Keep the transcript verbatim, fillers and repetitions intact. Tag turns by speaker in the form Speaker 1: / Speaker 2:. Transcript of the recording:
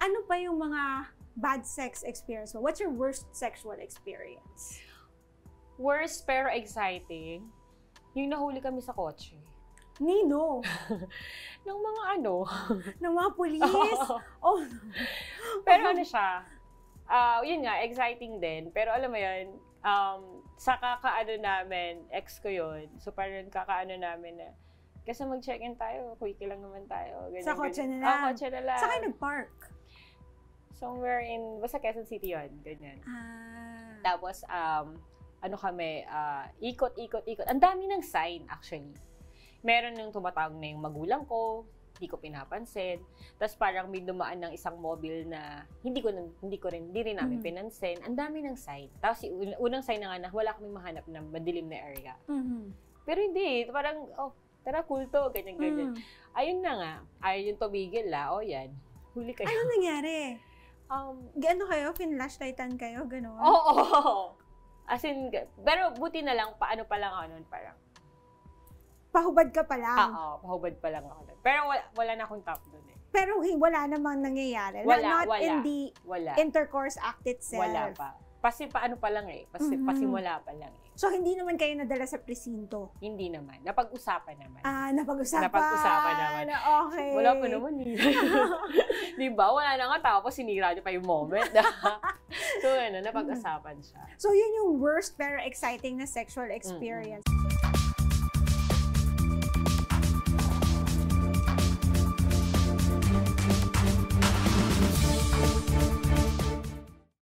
Speaker 1: ano pa yung mga bad sex experience mo? What's your worst sexual experience?
Speaker 2: Worst pero exciting, yung nahuli kami sa kotse.
Speaker 1: Nino?
Speaker 2: Ng mga ano?
Speaker 1: Ng mga pulis? Oh.
Speaker 2: Pero ano siya, uh, yun nga, exciting din. Pero alam mo yun, um, sa kakaano namin, ex ko yun, so parang kakaano namin na, kasi mag-check-in tayo, quickie lang naman tayo. Ganyan,
Speaker 1: sa kotse
Speaker 2: ganyan.
Speaker 1: na lang?
Speaker 2: Ah, kotse na lang.
Speaker 1: Sa kayo nag-park?
Speaker 2: Somewhere in, basta Quezon City yun, ganyan.
Speaker 1: Ah.
Speaker 2: Tapos, um, ano kami, uh, ikot, ikot, ikot. Ang dami ng sign, actually. Meron nang tumatawag na yung magulang ko, hindi ko pinapansin. Tapos parang may dumaan ng isang mobile na hindi ko, hindi ko rin, hindi rin namin mm. pinansin. Ang dami ng sign. Tapos yung unang sign na nga na wala kaming mahanap ng madilim na area.
Speaker 1: Mm-hmm.
Speaker 2: Pero hindi, parang, oh, tara, cool to, ganyan-ganyan. Mm. Ayun na nga, ayun yung tumigil la, o oh, yan, huli kayo.
Speaker 1: Ano nangyari?
Speaker 2: Um,
Speaker 1: Gano kayo? Fin-flashlightan kayo? Gano'n?
Speaker 2: Oo, oh, oh, oh. As in, pero buti na lang, paano pa lang ako nun, parang,
Speaker 1: pahubad ka pa lang?
Speaker 2: Oo, pahubad pa lang ako nun. Pero wala, wala na akong top dun eh.
Speaker 1: Pero wala namang nangyayari?
Speaker 2: Wala,
Speaker 1: Not
Speaker 2: wala.
Speaker 1: in the
Speaker 2: wala.
Speaker 1: intercourse act itself?
Speaker 2: Wala pa. Pasi paano pa lang eh. Pasi,
Speaker 1: mm-hmm.
Speaker 2: Pasimula pa lang eh.
Speaker 1: So, hindi naman kayo nadala sa presinto?
Speaker 2: Hindi naman. Napag-usapan naman.
Speaker 1: Ah, napag-usapan.
Speaker 2: Napag-usapan naman.
Speaker 1: Okay.
Speaker 2: Wala pa naman eh. Di ba? Wala na nga. Tapos sinira niyo pa yung moment. So, ano, napag-usapan siya.
Speaker 1: So, yun yung worst pero exciting na sexual experience. Mm-hmm.